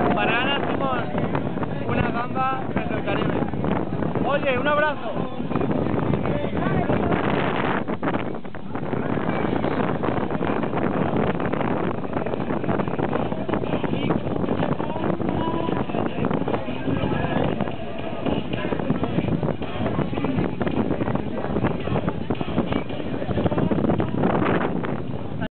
Para Ana, Simón, una gamba desde el Caribe. Oye, un abrazo.